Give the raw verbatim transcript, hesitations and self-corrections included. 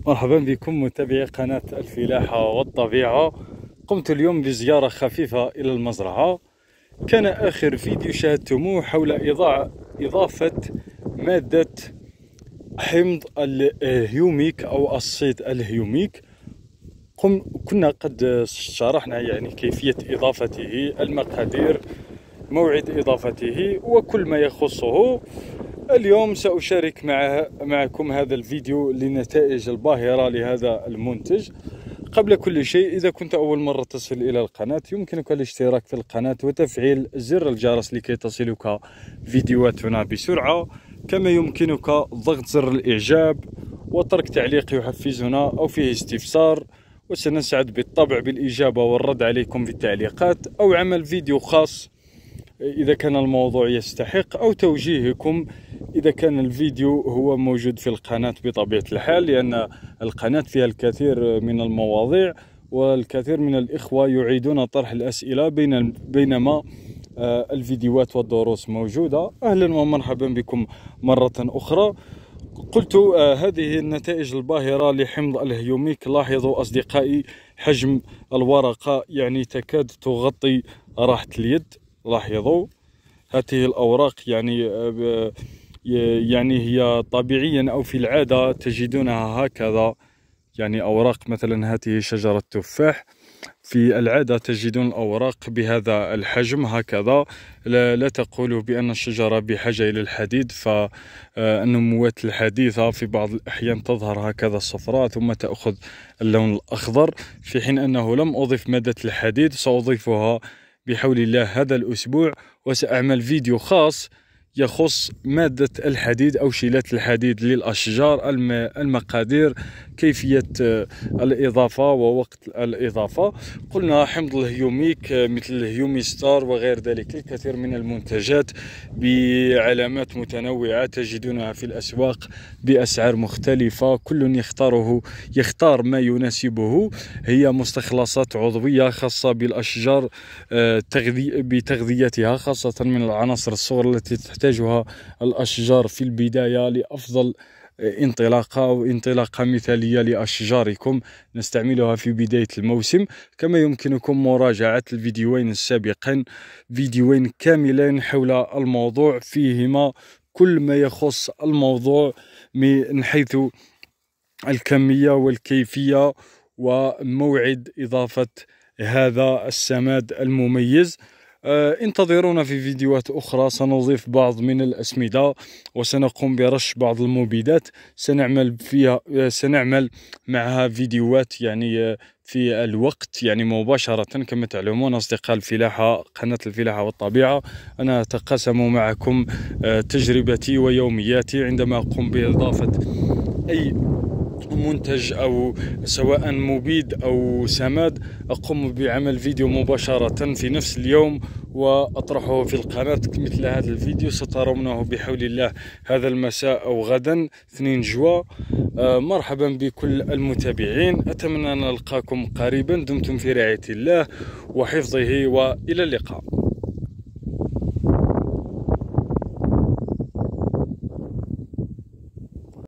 مرحبا بكم متابعي قناة الفلاحة والطبيعة. قمت اليوم بزيارة خفيفة إلى المزرعة. كان آخر فيديو شاهدتموه حول إضافة مادة حمض الهيوميك أو الصيد الهيوميك. قم كنا قد شرحنا يعني كيفية إضافته، المقادير، موعد إضافته وكل ما يخصه. اليوم سأشارك مع معكم هذا الفيديو لنتائج الباهرة لهذا المنتج. قبل كل شيء، إذا كنت أول مرة تصل إلى القناة يمكنك الاشتراك في القناة وتفعيل زر الجرس لكي تصلك فيديوهاتنا بسرعة، كما يمكنك ضغط زر الإعجاب وترك تعليق يحفزنا أو فيه استفسار، وسنسعد بالطبع بالإجابة والرد عليكم بالتعليقات، أو عمل فيديو خاص إذا كان الموضوع يستحق، أو توجيهكم إذا كان الفيديو هو موجود في القناة بطبيعة الحال، لأن القناة فيها الكثير من المواضيع والكثير من الإخوة يعيدون طرح الأسئلة بين بينما الفيديوهات والدروس موجودة. أهلا ومرحبا بكم مرة أخرى. قلت هذه النتائج الباهرة لحمض الهيوميك. لاحظوا أصدقائي حجم الورقة، يعني تكاد تغطي راحة اليد. لاحظوا هذه الأوراق، يعني يعني هي طبيعيا أو في العادة تجدونها هكذا، يعني أوراق مثلا هذه شجرة تفاح، في العادة تجدون الأوراق بهذا الحجم هكذا. لا, لا تقولوا بأن الشجرة بحاجة إلى الحديد، فالنموات الحديثة في بعض الأحيان تظهر هكذا صفراء ثم تأخذ اللون الأخضر، في حين أنه لم أضف مادة الحديد. سأضيفها بحول الله هذا الأسبوع، وسأعمل فيديو خاص يخص مادة الحديد أو شيلات الحديد للأشجار، المقادير، كيفية الإضافة ووقت الإضافة. قلنا حمض الهيوميك مثل الهيومي ستار وغير ذلك، الكثير من المنتجات بعلامات متنوعة تجدونها في الأسواق بأسعار مختلفة، كل يختاره يختار ما يناسبه. هي مستخلصات عضوية خاصة بالأشجار بتغذيتها، خاصة من العناصر الصغرى التي تحتاجها الأشجار في البداية لأفضل انطلاقة أو انطلاقة مثالية لأشجاركم. نستعملها في بداية الموسم. كما يمكنكم مراجعة الفيديوين السابقين، فيديوين كاملين حول الموضوع، فيهما كل ما يخص الموضوع من حيث الكمية والكيفية وموعد إضافة هذا السماد المميز. انتظرونا في فيديوهات أخرى، سنضيف بعض من الأسمدة وسنقوم برش بعض المبيدات، سنعمل فيها سنعمل معها فيديوهات يعني في الوقت، يعني مباشرة. كما تعلمون أصدقاء الفلاحة، قناة الفلاحة والطبيعة، أنا أتقاسم معكم تجربتي ويومياتي عندما أقوم بإضافة أي منتج أو سواء مبيد أو سماد. أقوم بعمل فيديو مباشرة في نفس اليوم وأطرحه في القناة، مثل هذا الفيديو سترونه بحول الله هذا المساء أو غدا اثنين جوا. آه مرحبا بكل المتابعين، أتمنى أن نلقاكم قريبا. دمتم في رعاية الله وحفظه، وإلى اللقاء.